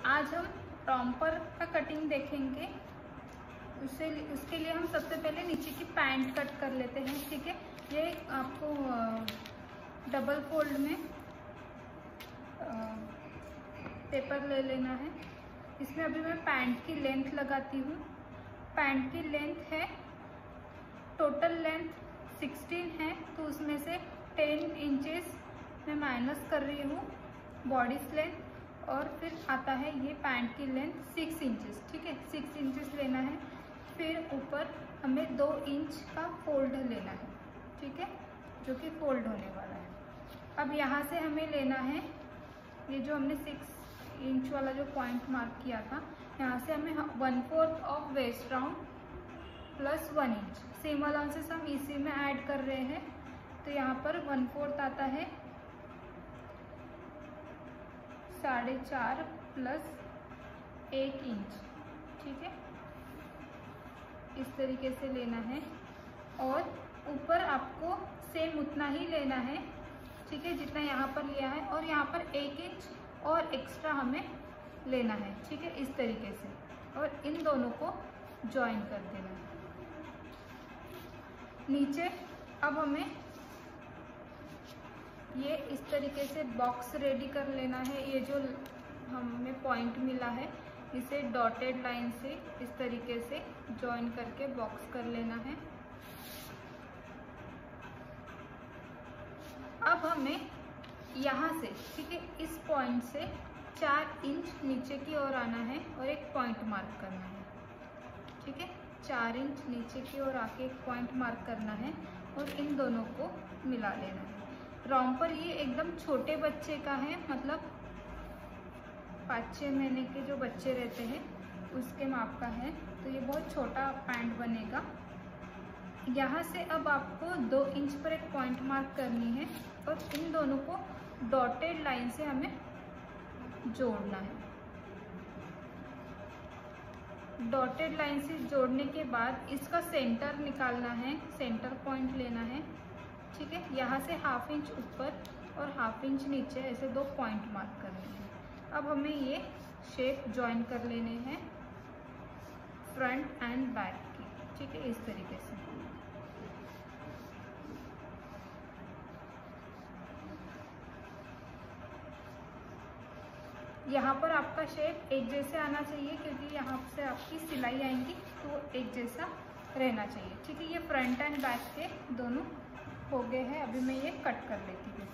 आज हम रॉम्पर का कटिंग देखेंगे। उसके लिए हम सबसे पहले नीचे की पैंट कट कर लेते हैं। ठीक है, ये आपको डबल फोल्ड में पेपर ले लेना है। इसमें अभी मैं पैंट की लेंथ लगाती हूँ। पैंट की लेंथ है, टोटल लेंथ 16 है, तो उसमें से 10 इंचेस मैं माइनस कर रही हूँ बॉडी लेंथ, और फिर आता है ये पैंट की लेंथ 6 इंचेस। ठीक है, 6 इंचेस लेना है। फिर ऊपर हमें 2 इंच का फोल्ड लेना है। ठीक है, जो कि फोल्ड होने वाला है। अब यहाँ से हमें लेना है ये जो हमने 6 इंच वाला जो पॉइंट मार्क किया था, यहाँ से हमें 1/4 of waist round plus 1 inch same allowances हम इसी में ऐड कर रहे हैं। तो यहाँ पर 1/4 आता है 4.5 प्लस 1 इंच। ठीक है, इस तरीके से लेना है, और ऊपर आपको सेम उतना ही लेना है। ठीक है, जितना यहाँ पर लिया है, और यहाँ पर 1 इंच और एक्स्ट्रा हमें लेना है। ठीक है, इस तरीके से, और इन दोनों को ज्वाइन कर देना है नीचे। अब हमें ये इस तरीके से बॉक्स रेडी कर लेना है। ये जो हमें पॉइंट मिला है, इसे डॉटेड लाइन से इस तरीके से ज्वाइन करके बॉक्स कर लेना है। अब हमें यहाँ से, ठीक है, इस पॉइंट से 4 इंच नीचे की ओर आना है और एक पॉइंट मार्क करना है। ठीक है, 4 इंच नीचे की ओर आके एक पॉइंट मार्क करना है, और इन दोनों को मिला लेना है। रॉम्पर ये एकदम छोटे बच्चे का है, मतलब 5-6 महीने के जो बच्चे रहते हैं उसके माप का है, तो ये बहुत छोटा पैंट बनेगा। यहाँ से अब आपको 2 इंच पर एक पॉइंट मार्क करनी है, और इन दोनों को डॉटेड लाइन से हमें जोड़ना है। डॉटेड लाइन से जोड़ने के बाद इसका सेंटर निकालना है, सेंटर पॉइंट लेना है। ठीक है, यहाँ से 1/2 इंच ऊपर और 1/2 इंच नीचे ऐसे 2 पॉइंट मार्क करने हैं। अब हमें ये शेप ज्वाइन कर लेने हैं फ्रंट एंड बैक की। ठीक है, इस तरीके से। यहाँ पर आपका शेप एक जैसे आना चाहिए, क्योंकि यहाँ से आपकी सिलाई आएंगी तो वो एक जैसा रहना चाहिए। ठीक है, ये फ्रंट एंड बैक के दोनों हो गए हैं। अभी मैं ये कट कर लेती हूँ।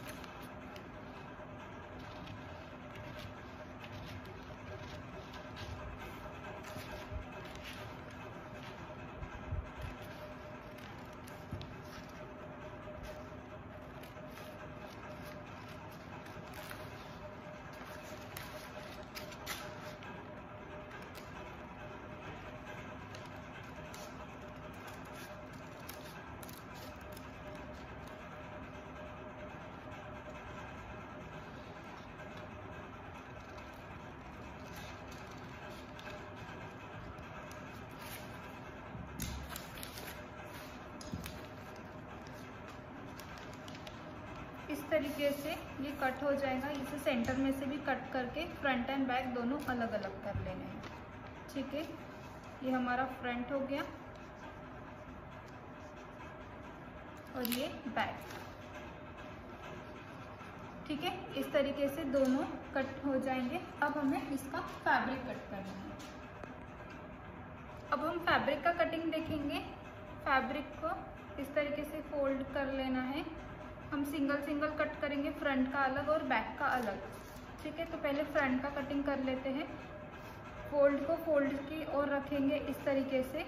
इस तरीके से ये कट हो जाएगा। इसे सेंटर में से भी कट करके फ्रंट एंड बैक दोनों अलग अलग कर लेने हैं। ठीक है, ये हमारा फ्रंट हो गया और ये बैक। ठीक है, इस तरीके से दोनों कट हो जाएंगे। अब हमें इसका फैब्रिक कट करना है। अब हम फैब्रिक का कटिंग देखेंगे। फैब्रिक को इस तरीके से फोल्ड कर लेना है। हम सिंगल कट करेंगे, फ्रंट का अलग और बैक का अलग। ठीक है, तो पहले फ्रंट का कटिंग कर लेते हैं। फोल्ड को फोल्ड की ओर रखेंगे इस तरीके से,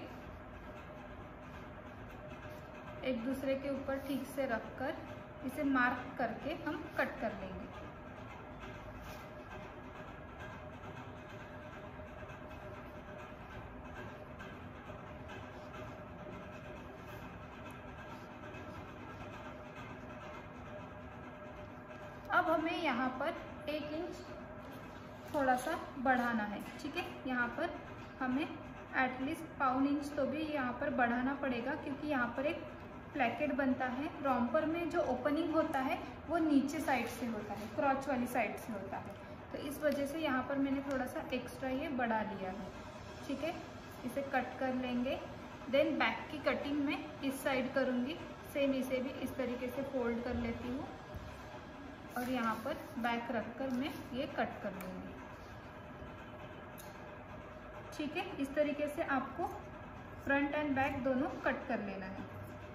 एक दूसरे के ऊपर ठीक से रखकर इसे मार्क करके हम कट कर लेंगे। अब हमें यहाँ पर 1 इंच थोड़ा सा बढ़ाना है। ठीक है, यहाँ पर हमें एटलीस्ट 1/4 इंच तो भी यहाँ पर बढ़ाना पड़ेगा, क्योंकि यहाँ पर एक प्लेकेट बनता है। रॉम्पर में जो ओपनिंग होता है वो नीचे साइड से होता है, क्रॉच वाली साइड से होता है। तो इस वजह से यहाँ पर मैंने थोड़ा सा एक्स्ट्रा ये बढ़ा लिया है। ठीक है, इसे कट कर लेंगे। देन बैक की कटिंग में इस साइड करूँगी, सेम इसे भी इस तरीके से फोल्ड कर लेती हूँ और यहाँ पर बैक रख कर मैं ये कट कर लूँगी। ठीक है, इस तरीके से आपको फ्रंट एंड बैक दोनों कट कर लेना है।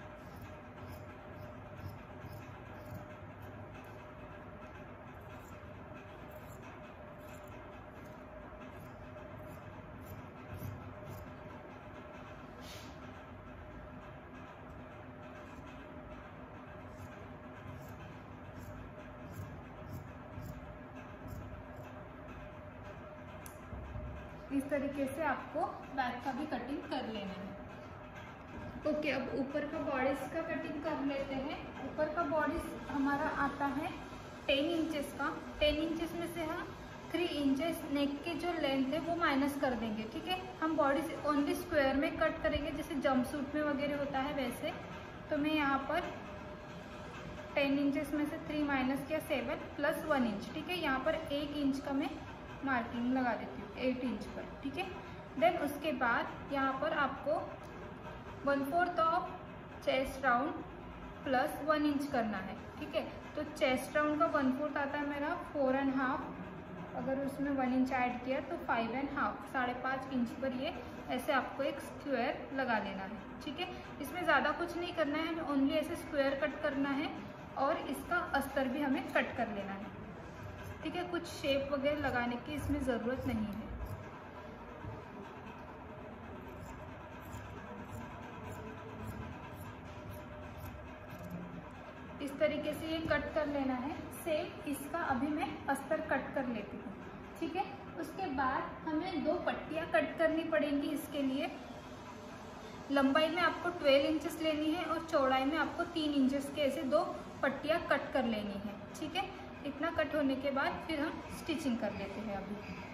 इस तरीके से आपको बैक का भी कटिंग कर लेना है। ओके, अब ऊपर का बॉडीज का कटिंग कर लेते हैं। ऊपर का बॉडीज हमारा आता है 10 इंचेस का। 10 इंचेस में से हम 3 इंचेस नेक की जो लेंथ है वो माइनस कर देंगे। ठीक है, हम बॉडी से ओनली स्क्वायर में कट करेंगे, जैसे जंपसूट में वगैरह होता है वैसे। तो मैं यहाँ पर 10 इंचेस में से 3 माइनस किया 7 प्लस 1 इंच। ठीक है, यहाँ पर 1 इंच का मैं मार्किंग लगा देती हूँ 8 इंच पर। ठीक है, देन उसके बाद यहाँ पर आपको 1/4 of chest round plus 1 inch करना है। ठीक है, तो चेस्ट राउंड का 1/4 आता है मेरा 4.5, अगर उसमें 1 इंच ऐड किया तो 5.5, 5.5 इंच पर ये ऐसे आपको एक स्क्वायर लगा लेना है। ठीक है, इसमें ज़्यादा कुछ नहीं करना है, हमें ओनली ऐसे स्क्वायर कट करना है और इसका अस्तर भी हमें कट कर लेना है। ठीक है, कुछ शेप वगैरह लगाने की इसमें ज़रूरत नहीं है। इस तरीके से ये कट कर लेना है। सेम इसका अभी मैं अस्तर कट कर लेती हूँ। ठीक है, उसके बाद हमें 2 पट्टियाँ कट करनी पड़ेंगी। इसके लिए लंबाई में आपको 12 इंचेस लेनी है और चौड़ाई में आपको 3 इंचेस के ऐसे 2 पट्टियाँ कट कर लेनी है। ठीक है, इतना कट होने के बाद फिर हम स्टिचिंग कर लेते हैं अभी।